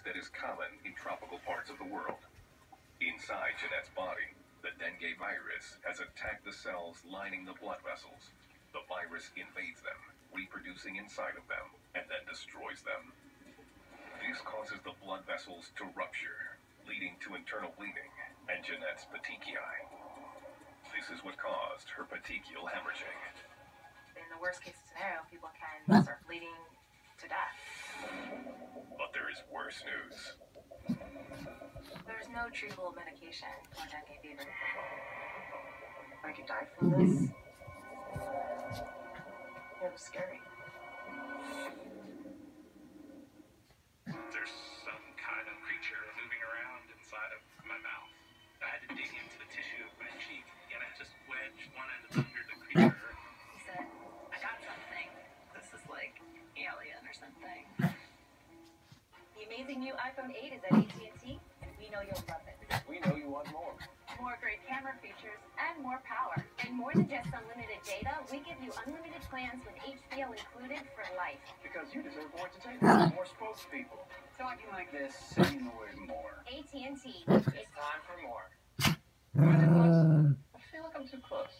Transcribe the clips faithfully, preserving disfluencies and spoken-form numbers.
that is common in tropical parts of the world. Inside Jeanette's body, the dengue virus has attacked the cells lining the blood vessels. The virus invades them, reproducing inside of them, and then destroys them. This causes the blood vessels to rupture, leading to internal bleeding and Jeanette's petechiae. This is what caused her petechial hemorrhaging. In the worst case scenario, people can start bleeding to death. But there is worse news. There's no treatable medication for dengue fever. I could die from this. It was scary. There's some kind of creature moving around inside of my mouth. I had to dig into the tissue of my cheek, and I just wedged one end under the creature. He said, I got something. This is like alien or something. The amazing new iPhone eight is at A T and T, and we know you'll love it. We know you want more. More great camera features and more power. And more than just unlimited data, we give you unlimited plans with H B O included for life. Because you deserve more entertainment, more spokespeople. Talking like this, saying the word more. A T and T. It's time for more. Am I too close? I feel like I'm too close.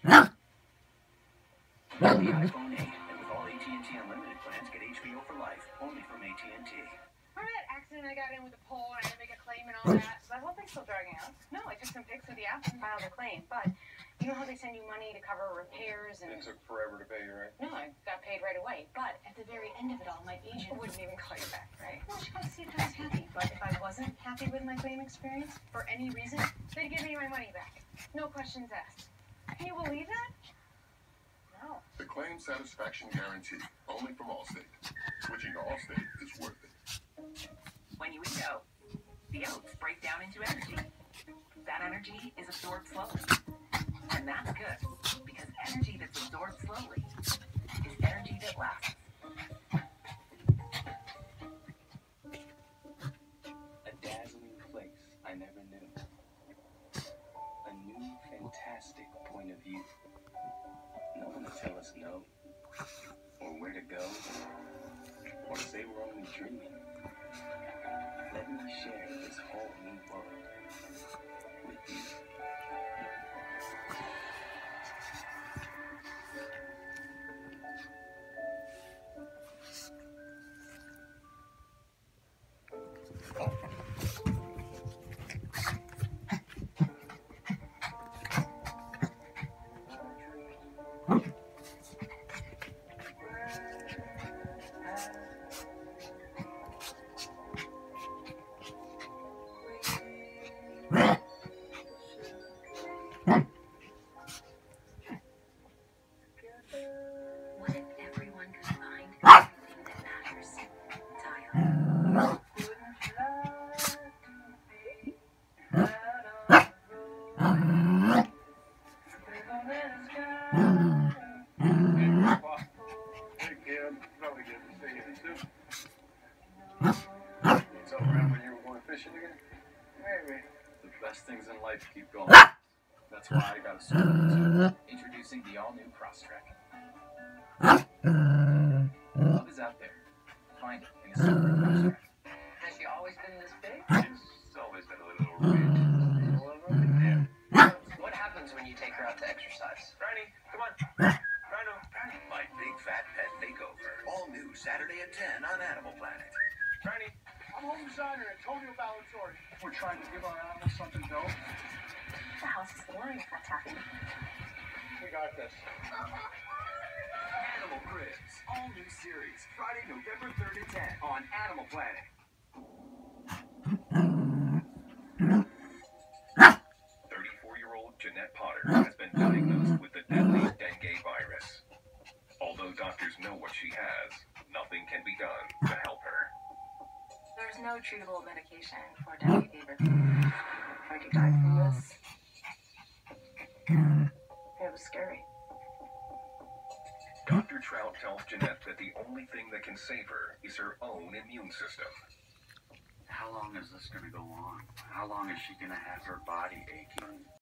The iPhone eight, and with all A T and T unlimited plans, get H B O for life, only from A T and T. Remember that accident I got in with the pole and I had to make a claim and all that? Is that whole thing still dragging out? No, I took some pics of the app and filed a claim. But you know how they send you money to cover repairs and... It took forever to pay you, right? No, I got paid right away. But at the very end of it all, my agent wouldn't even call you back, right? Well, she wanted to see if I was happy. But if I wasn't happy with my claim experience, for any reason, they'd give me my money back. No questions asked. Can you believe that? No. The claim satisfaction guarantee, only from Allstate. Switching to Allstate is worth it. When you eat oats, the oats break down into energy. That energy is absorbed slowly. And that's good, because energy that's absorbed slowly is energy that lasts. A dazzling place I never knew. A new, fantastic point of view. No one to tell us no, or where to go, or say we're only dreaming. Let me share this whole new world with you. What if everyone could find everything that matters? Tyler. Hey, kid. Probably good to see you, too. So, remember when you were going fishing again? Maybe. The best things in life keep going. That's why I got a service. Introducing the all-new Crosstrek. Love is out there. Find it in a super Crosstrek. Has she always been this big? It's always been a little ridge. What happens when you take her out to exercise? Briny, come on. Rhino. My Big Fat Pet Makeover. All new Saturday at ten on Animal Planet. Briny. I'm home designer Antonio Ballatori. We're trying to give our animals something dope. The house is boring. What's happening? We got this. Animal Cribs. All new series. Friday, November third at ten on Animal Planet. thirty-four-year-old Jeanette Potter has been diagnosed with the deadly dengue virus. Although doctors know what she has, nothing can be done to help her. There's no treatable medication for dengue fever. I could die from this. It was scary. Doctor Trout tells Jeanette that the only thing that can save her is her own immune system. How long is this going to go on? How long is she going to have her body aching?